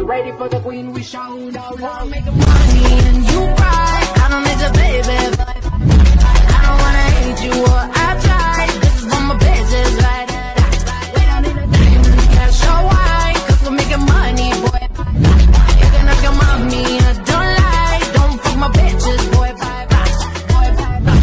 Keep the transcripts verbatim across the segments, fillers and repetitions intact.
ready for the queen, we show now. Love make money and you cry. I don't need your baby, but I don't wanna hate you or I try. This is for my bitches, right? We don't need a diamonds, cash or wine, cause we're making money, boy. You can ask your mommy, I don't lie. Don't fuck my bitches, boy. Bye bye, boy, bye bye.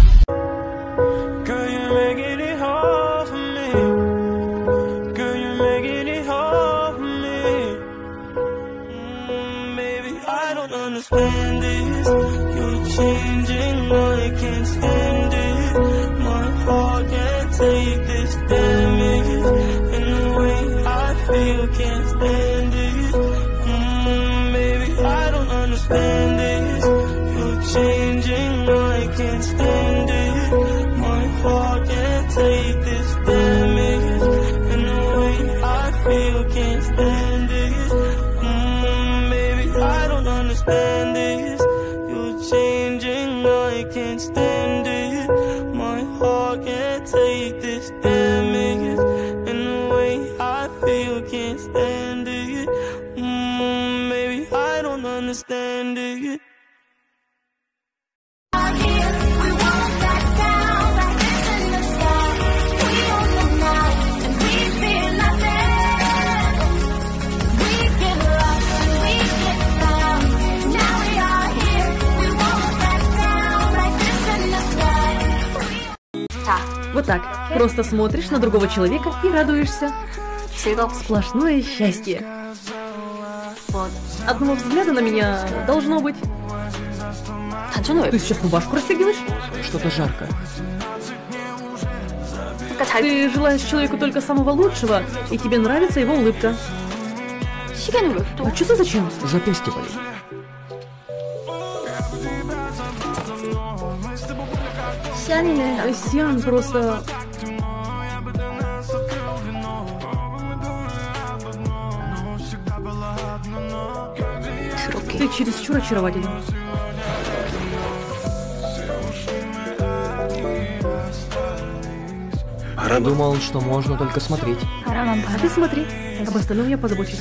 Girl, you're making it hard for me. Girl, you're making it hard for me. Mm, baby, I don't understand this. You're changing, I can't stand it. My heart can't take this damage. And the way I feel, can't stand it. Mm, baby, I don't understand this. You're changing, I can't stand it. My heart can't take this damage. And the way I feel, can't stand it. Mm, baby, I don't understand this. You're changing, I can't stand it. My heart can't take this damage. And the way I feel, can't stand it. Mm, baby, I don't understand it. Вот так. Просто смотришь на другого человека и радуешься. Сплошное счастье. Одного взгляда на меня должно быть. Ты сейчас рубашку расстегиваешь? Что-то жарко. Ты желаешь человеку только самого лучшего, и тебе нравится его улыбка. А часы зачем? Запястье болит. Сиан просто... Ты чересчур очарователен. Думал, что можно только смотреть. А ты смотри, об остальном я позабочусь.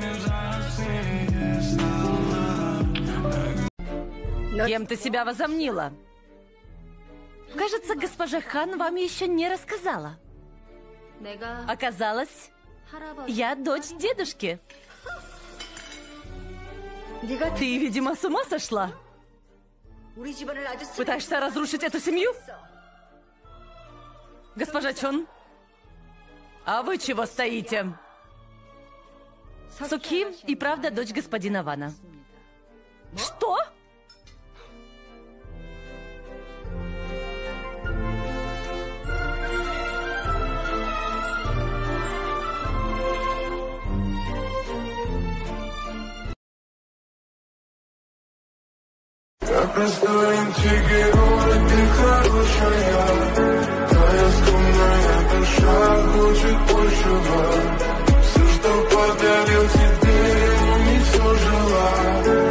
Кем ты себя возомнила? Кажется, госпожа Хан вам еще не рассказала. Оказалось, я дочь дедушки. Ты, видимо, с ума сошла? Пытаешься разрушить эту семью? Госпожа Чон, а вы чего стоите? Суки и правда дочь господина Вана. Что? Как на стоянчике городе ты хорошая, твоя скромная душа хочет большего. Все, что подарил тебе, он не все желал.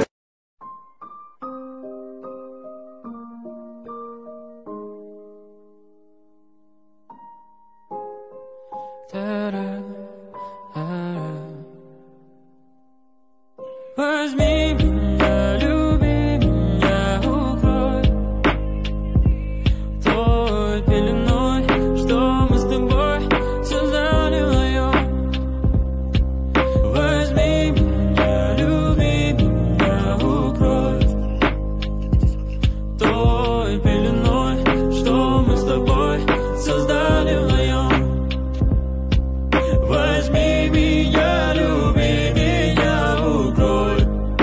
Возьми меня, люби меня, укрой той пеленой, что мы с тобой создали вдвоем. Возьми меня, люби меня, укрой той пеленой, что мы с тобой создали вдвоем. Возьми меня, люби меня, укрой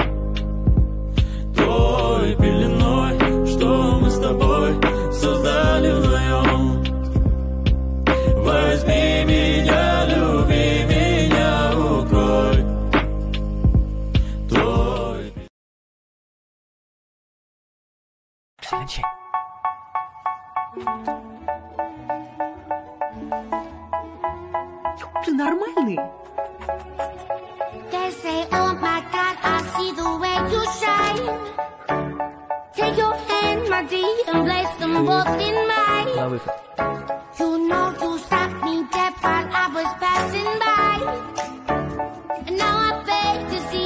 той пеленой, что мы с тобой создали вдвоем. Возьми меня, люби меня, укрой той. Ты нормальный? They say, oh my God, I see the way you shine. Take your hand, my dear, and place them both in mine. На выход. You know you stopped me dead while I was passing by. And now I beg to see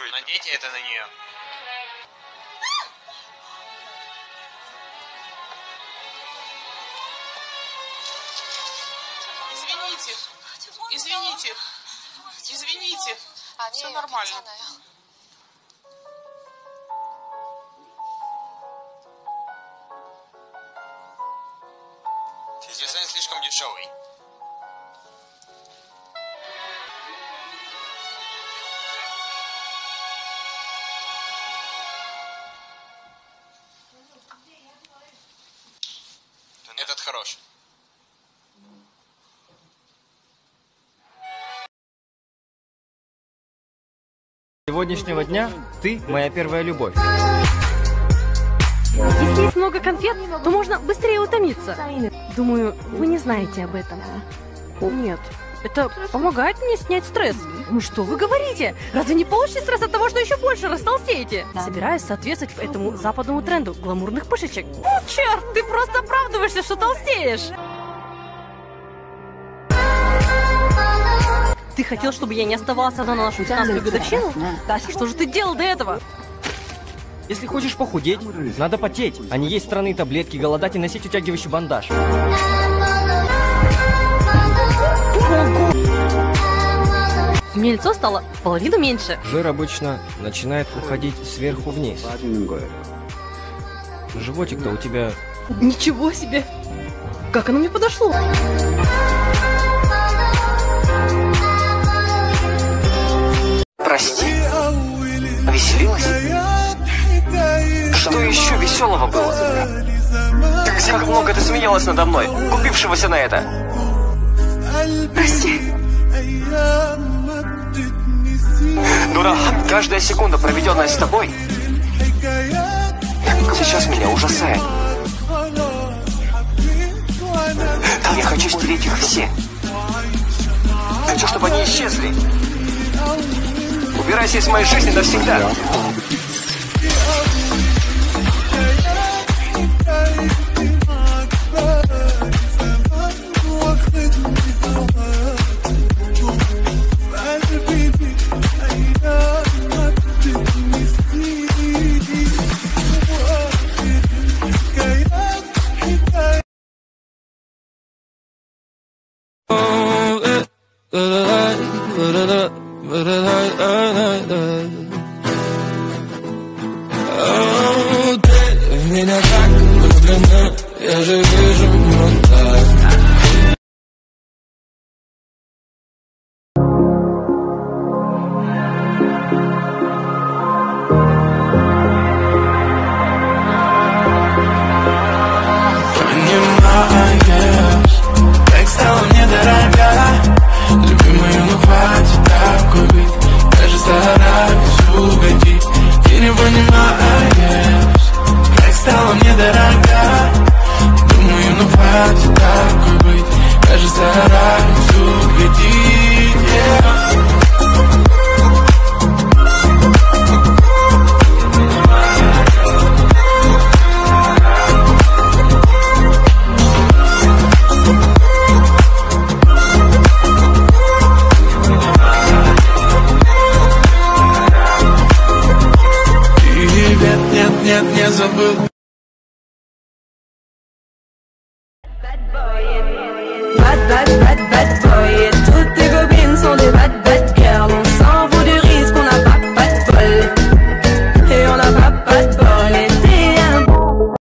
Наденьте это на нее. Извините. Извините. Извините. Все нормально. Дизайн слишком дешевый. Этот хорош. С сегодняшнего дня ты моя первая любовь. Если есть много конфет, то можно быстрее утомиться. Думаю, вы не знаете об этом. Нет, это помогает мне снять стресс. Ну что вы говорите? Разве не получите стресс от того, что еще больше растолстеете? Собираюсь соответствовать этому западному тренду гламурных пышечек. О, черт, ты просто оправдываешься, что толстеешь. Ты хотел, чтобы я не оставалась одна на нашу пятнадцатую годовщину? Что же ты делал до этого? Если хочешь похудеть, надо потеть, а не есть странные таблетки, голодать и носить утягивающий бандаж. У меня лицо стало в половину меньше. Жир обычно начинает уходить сверху вниз. Животик-то у тебя... Ничего себе! Как оно мне подошло? Прости. Веселилась? Что еще веселого было? Как много ты смеялась надо мной, купившегося на это. Прости. Нура, каждая секунда, проведенная с тобой, сейчас меня ужасает. Я хочу стереть их все. Хочу, чтобы они исчезли. Убирайся из моей жизни навсегда. Меня так влюблена, я же вижу, ну так. Понимаешь, как стала мне дорога, любимая, ну хватит такой быть, даже стараюсь угодить, ты не понимаешь. Стала мне дорога, думаю, ну хватит такой быть, даже стараюсь угодить, yeah. Привет, нет, нет, не забыл. Bad, bad, bad, bad boy.